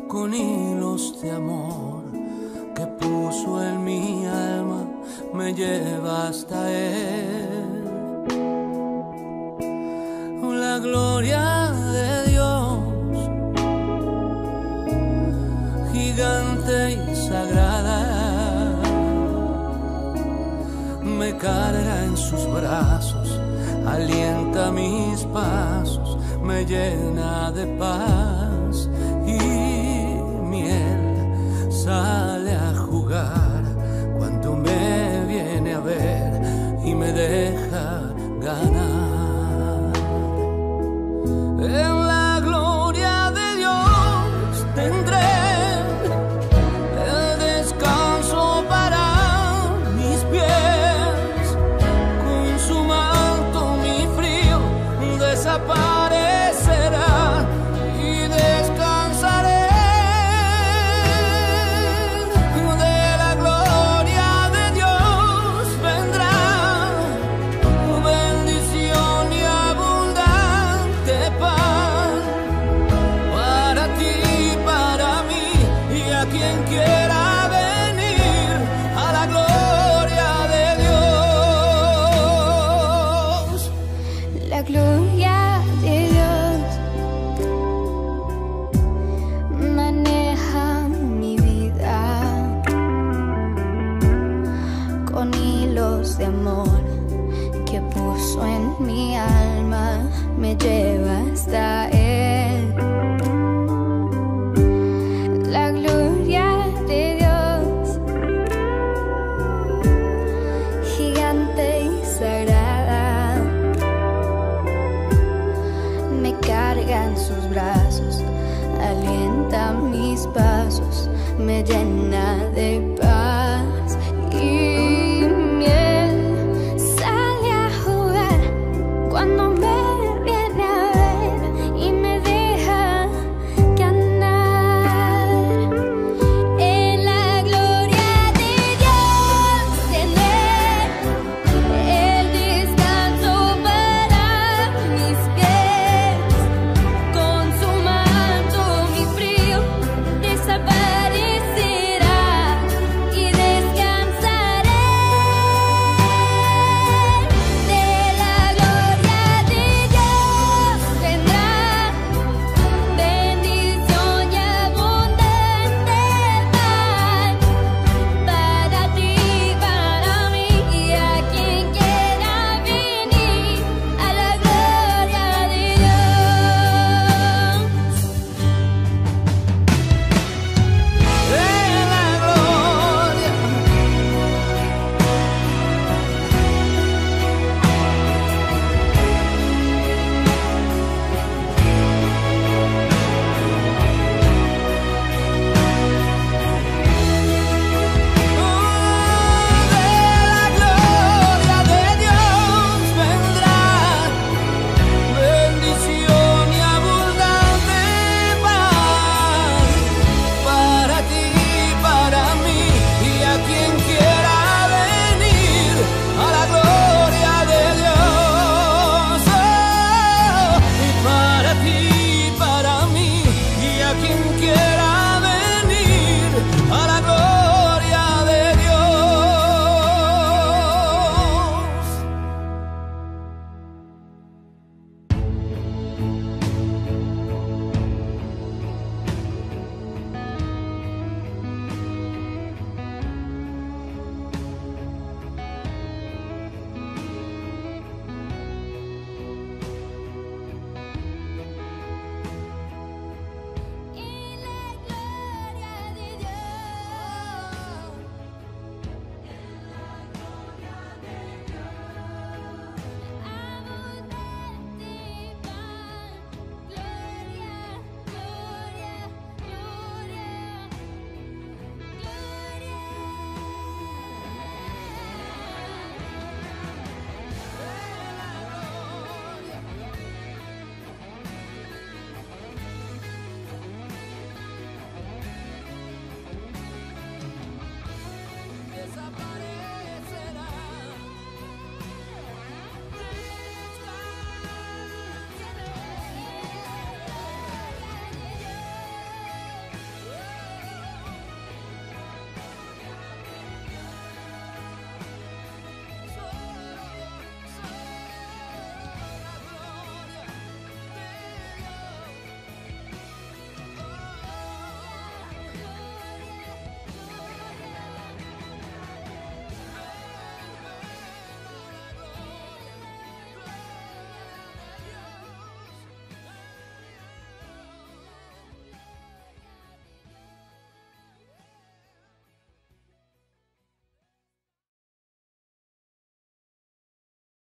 con hilos de amor que puso en mi alma, me lleva hasta Él. La gloria de Dios, gigante y sagrada, me carga en sus brazos, alienta mis pasos, me llena de paz y miel. Sale a jugar cuando me viene a ver y me deja ganar. En la gloria de Dios tendré el descanso para mis pies. Con su manto mi frío desaparecerá y descansaré. De la gloria de Dios vendrá bendición y abundante paz para ti, para mí y a quien quiera venir a la gloria de Dios. La gloria de Dios maneja mi vida con hilos de amor que puso en mi alma, me lleva hasta Él. La gloria de Dios, gigante y sagrada, me carga en sus brazos, alienta mis pasos, me llena de paz.